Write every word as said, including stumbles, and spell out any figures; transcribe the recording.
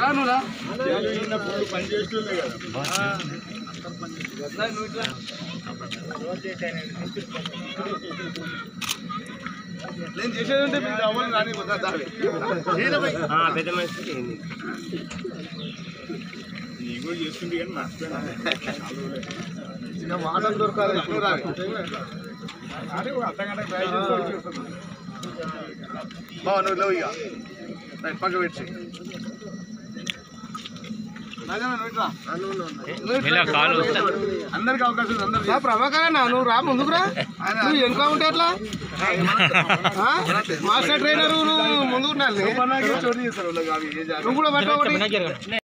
రానురా నేను చేసేది ఉంటే మీరు అవ్వాలి రాని పెద్ద మనిషి నీ కూడా చేస్తుంది కానీ మర్చిపోయినా చిన్న మాటలు దొరకాలి ఎక్కువ రాలి అర్ధ గంట బావ నువ్వు లేవు ఇక పక్క పెట్టి అందరికి అవకాశం అందరు ప్రభాకర్ అన్న నువ్వు రా ముందుకు రా నువ్వు వెనుక ఉంటే ఎట్లా మాస్టర్ ట్రైనర్ నువ్వు ముందుకు నువ్వు కూడా పట్ట